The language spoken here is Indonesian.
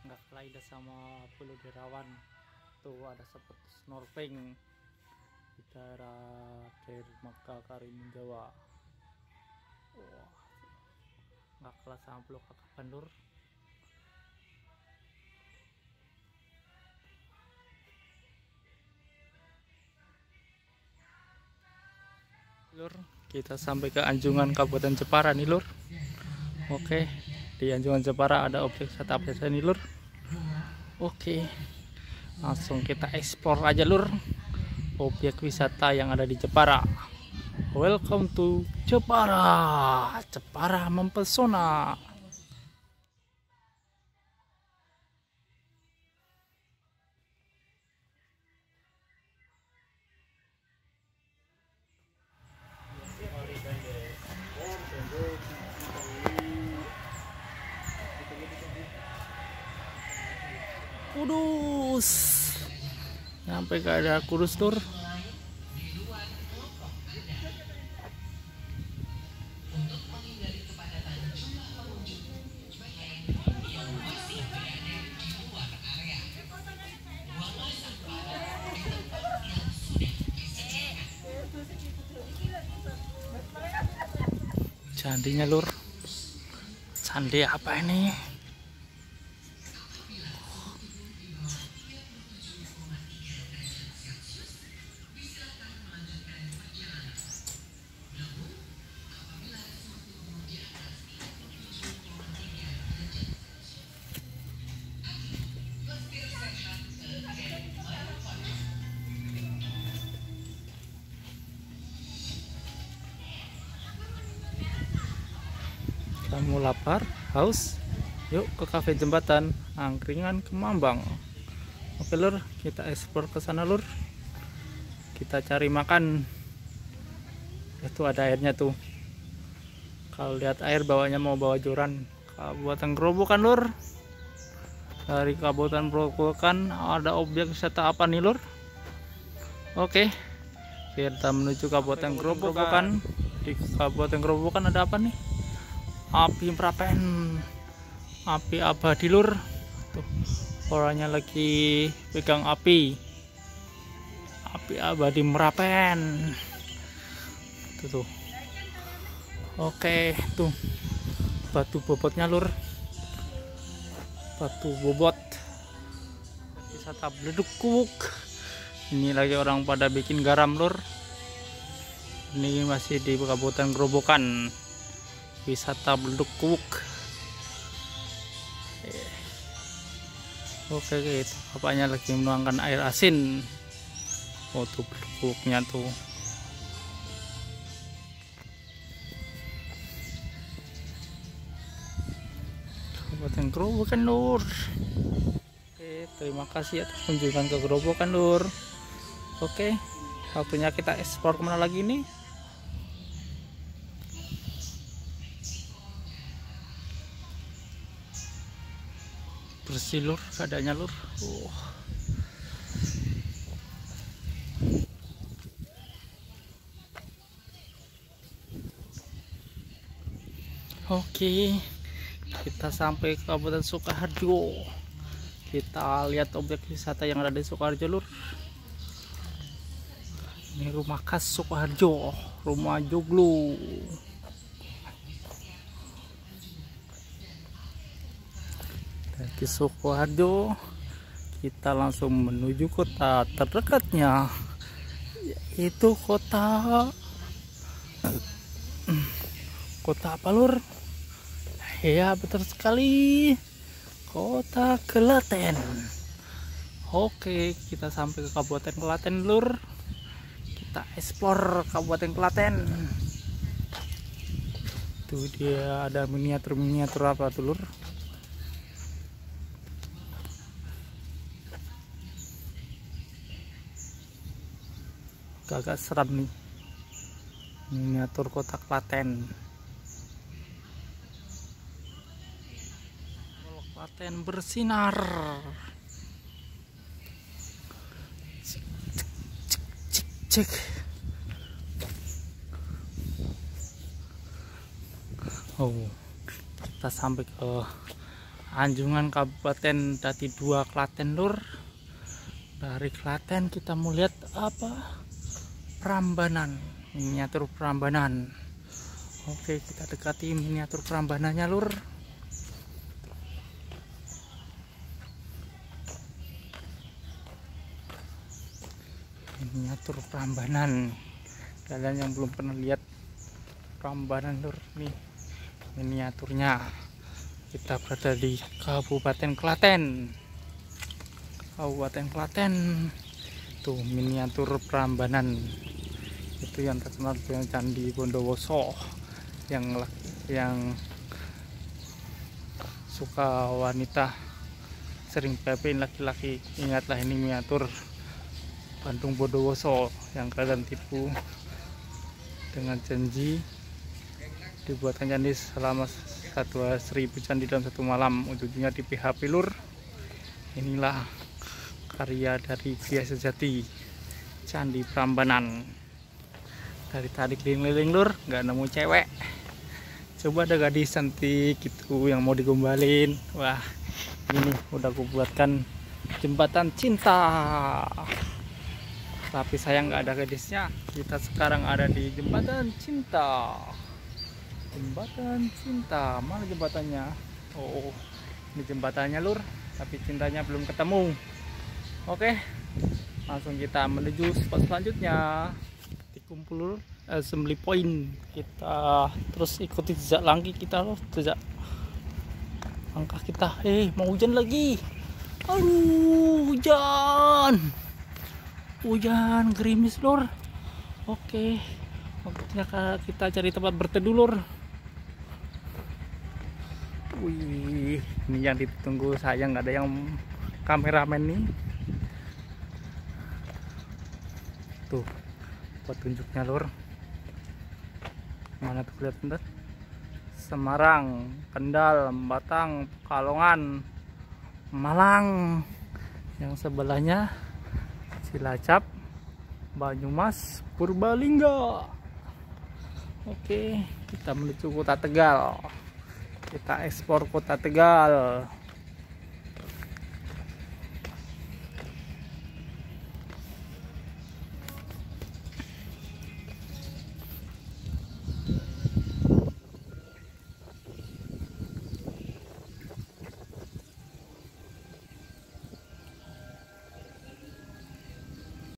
nggak kalah indah sama Pulau Derawan. Tuh ada seperti snorkeling di daerah Dermaga Karimun Jawa. Wah, nggak kalah sama Pulau Kakaban lur. Lur, kita sampai ke Anjungan Kabupaten Jepara nih lur. Oke, di Anjungan Jepara ada objek wisata apa saja nih lur. Oke, langsung kita eksplor aja lur objek wisata yang ada di Jepara. Welcome to Jepara. Jepara mempesona. Kudus, sampai ke ada Kudus tur. Candinya lur, candi apa ini? Kamu lapar, haus? Yuk ke kafe jembatan angkringan Kemambang. Oke lur, kita eksplor ke sana lur. Kita cari makan. Itu ada airnya tuh. Kalau lihat air bawahnya mau bawa joran. Kabupaten Grobogan lur. Dari Kabupaten Grobogan ada objek wisata apa nih lur? Oke, kita menuju Kabupaten Grobogan. Di Kabupaten Grobogan ada apa nih? Api Merapen, api abadi lur. Tuh orangnya lagi pegang api abadi Merapen. Tuh. Oke, tuh batu bobotnya lur, batu bobot wisata Bledugkuk. Ini lagi orang pada bikin garam lur. Ini masih di Kabupaten Grobogan, wisata Bledugkuk. Oke, gitu. Bapaknya lagi menuangkan air asin. Oh tuh Bledugkuknya tuh. Kabupaten Grobogan lur. Oke, terima kasih atas kunjungan ke Grobogan lur. Oke, waktunya kita eksplor kemana lagi nih? Bersih lur keadaannya lur. Oke, kita sampai ke Kabupaten Sukoharjo. Kita lihat objek wisata yang ada di Sukoharjo lur. Ini rumah khas Sukoharjo, rumah joglo. Dari Sukoharjo kita langsung menuju kota terdekatnya, yaitu kota apa lur? Ya betul sekali, kota Klaten. Oke, kita sampai ke Kabupaten Klaten lur. Kita eksplor Kabupaten Klaten. Tuh dia ada miniatur apa tuh lur? Agak seram nih, miniatur kota Klaten. Klaten bersinar. Cek. Oh, kita sampai ke Anjungan Kabupaten Dati 2 Klaten lur. Dari Klaten kita mau lihat apa? Prambanan, miniatur Prambanan. Oke, kita dekati miniatur Prambanannya lur. Miniatur Prambanan. Kalian yang belum pernah lihat Prambanan lur, nih miniaturnya. Kita berada di Kabupaten Klaten. Kabupaten Klaten. Tuh miniatur Prambanan. Itu yang terkenal dengan Candi Bondowoso. Yang suka wanita sering pepein laki-laki. Ingatlah, ini miniatur Bandung Bondowoso yang kalian tipu dengan janji dibuatkan candi selama 1000 candi dalam 1 malam. Ujungnya di PHP lur. Inilah karya dari Gria Sejati, Candi Prambanan. Dari tadi keliling-keliling lur, nggak nemu cewek. Coba ada gadis cantik gitu yang mau digombalin. Wah, ini udah aku buatkan jembatan cinta. Tapi sayang nggak ada gadisnya. Kita sekarang ada di jembatan cinta. Jembatan cinta, mana jembatannya? Oh, ini jembatannya lur, tapi cintanya belum ketemu. Oke, langsung kita menuju spot selanjutnya. Dikumpul lur, assembly point. Kita terus ikuti jejak langkah kita loh, jejak langkah kita. Mau hujan lagi. Aduh, hujan gerimis lur. Oke, waktunya kita cari tempat berteduh lur. Wih, ini yang ditunggu, sayang nggak ada yang kameramen nih. Tuh petunjuknya lur. Mana tuh, lihat bentar. Semarang, Kendal, Batang, Pekalongan, Malang. Yang sebelahnya Cilacap, Banyumas, Purbalingga. Oke, kita menuju Kota Tegal. Kita ekspor Kota Tegal.